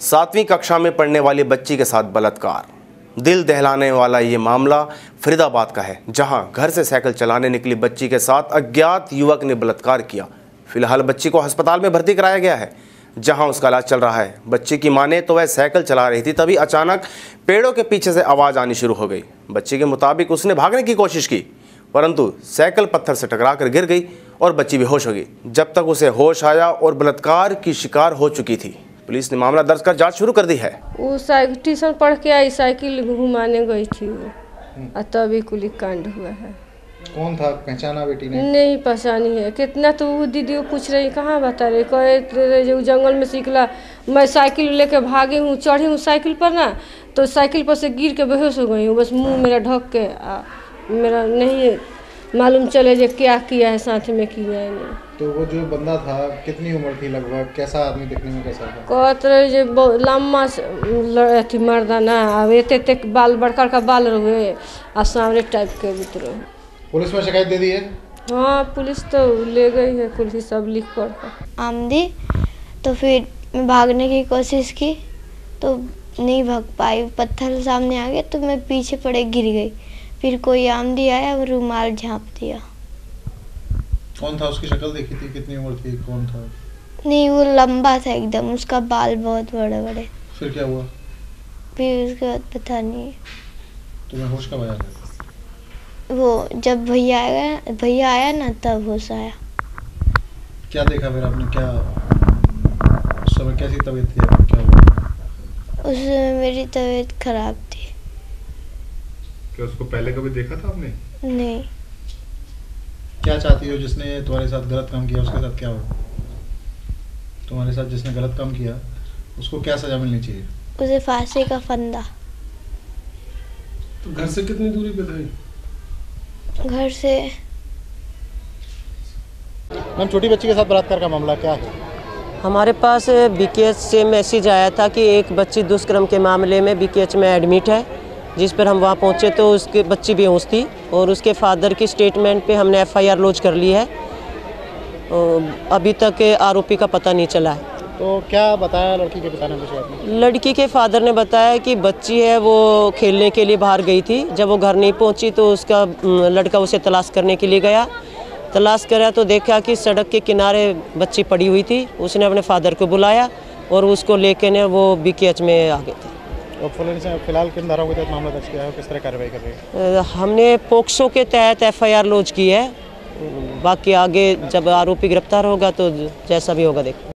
7वीं कक्षा में पढ़ने वाली बच्ची के साथ बलात्कार। दिल दहलाने वाला ये मामला फरीदाबाद का है, जहां घर से साइकिल चलाने निकली बच्ची के साथ अज्ञात युवक ने बलात्कार किया। फिलहाल बच्ची को अस्पताल में भर्ती कराया गया है, जहां उसका इलाज चल रहा है। बच्ची की माने तो वह साइकिल चला रही थी, तभी अचानक पेड़ों के पीछे से आवाज़ आनी शुरू हो गई। बच्ची के मुताबिक उसने भागने की कोशिश की, परंतु साइकिल पत्थर से टकराकर गिर गई और बच्ची बेहोश हो गई। जब तक उसे होश आया और बलात्कार की शिकार हो चुकी थी। पुलिस ने मामला दर्ज कर जांच शुरू कर दी है। वो ट्यूशन पढ़ के आई, साइकिल घुमाने गई थी वो, और तभी कुली कांड हुआ है। कौन था, पहचाना बेटी ने? नहीं पहचानी है। कितना तो वो दीदी को पूछ रही, कहाँ बता रही, कहे जो जंगल में सीखला, मैं साइकिल लेके भागी हूँ, चढ़ी हूँ साइकिल पर ना, तो साइकिल पर से गिर के बेहोश हो गई हूँ। बस मुंह मेरा ढक के मेरा नहीं मालूम चले जो क्या किया है, साथ में किया है नहीं। तो वो जो बंदा था कितनी उम्र थी लगभग, कैसा आदमी, दिखने में कैसा था? कहत रहे जो लम्बा अथी मर्दाना, अब एते बाल बड़का का बाल रहे और सामने टाइप के उतरे। पुलिस में शिकायत दे दी है? हाँ, पुलिस तो ले गई है, पुलिस सब लिख कर आमदी। तो फिर मैं भागने की कोशिश की तो नहीं भाग पाई, पत्थर सामने आ गए तो मैं पीछे पड़े गिर गई। फिर कोई आमदी आया और रुमाल झाँप दिया। कौन था, उसकी शक्ल देखी थी, कितनी उम्र थी, कौन था? नहीं, वो लंबा था एकदम, उसका बाल बहुत बड़े बड़े। फिर क्या हुआ? फिर उसके बाद पता नहीं। तुम्हें होश कब आया? वो जब भैया आया ना, तब होश आया। क्या देखा फिर आपने, क्या उस समय कैसी तबीयत थी, क्या हुआ? उस समय मेरी तबीयत खराब थी। क्या उसको पहले कभी देखा था आपने? नहीं। क्या चाहती हो, जिसने तुम्हारे साथ गलत काम किया उसके साथ क्या हो? तुम्हारे साथ जिसने गलत काम किया उसको क्या सजा मिलनी चाहिए? उसे फांसी का फंदा। तो घर से कितनी दूरी पे था? घर से। मैम, छोटी बच्ची के साथ बलात्कार का मामला क्या है? हमारे पास बीकेएच से मैसेज आया था कि एक बच्ची दुष्कर्म के मामले में बीकेएच में एडमिट है, जिस पर हम वहाँ पहुँचे तो उसकी बच्ची बेहोश थी और उसके फादर की स्टेटमेंट पे हमने एफआईआर लॉन्च कर ली है। अभी तक आरोपी का पता नहीं चला है। तो क्या बताया लड़की के पिता ने? लड़की के फादर ने बताया कि बच्ची है वो खेलने के लिए बाहर गई थी, जब वो घर नहीं पहुंची तो उसका लड़का उसे तलाश करने के लिए गया। तलाश करा तो देखा कि सड़क के किनारे बच्ची पड़ी हुई थी। उसने अपने फादर को बुलाया और उसको लेके ने वो बीकेएच में आ गए थे। और पुलिस ने फिलहाल किन धाराओं के तहत मामला दर्ज किया है, किस तरह कार्रवाई कर रही है? हमने पोक्सो के तहत एफआईआर लॉन्च की है। बाकी आगे जब आरोपी गिरफ्तार होगा तो जैसा भी होगा देख